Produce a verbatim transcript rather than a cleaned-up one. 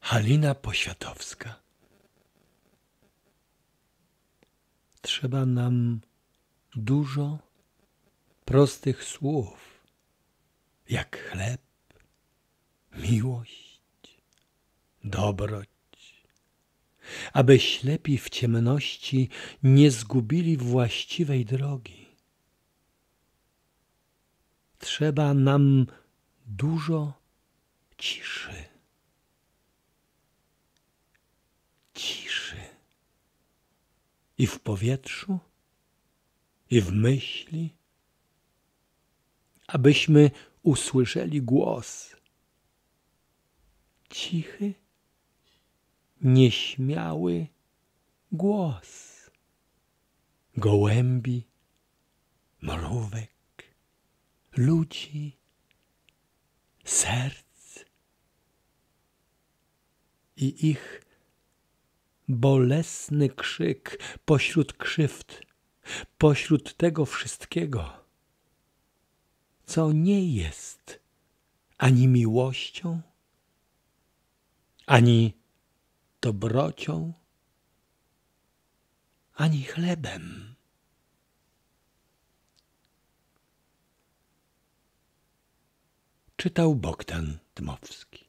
Halina Poświatowska. Trzeba nam dużo prostych słów, jak chleb, miłość, dobroć, aby ślepi w ciemności nie zgubili właściwej drogi. Trzeba nam dużo ciszy. Ciszy. I w powietrzu, i w myśli, abyśmy usłyszeli głos. Cichy, nieśmiały głos gołębi, mrówek, ludzi, serc i ich bolesny krzyk pośród krzywd, pośród tego wszystkiego, co nie jest ani miłością, ani dobrocią, ani chlebem. Czytał Bogdan Dmowski.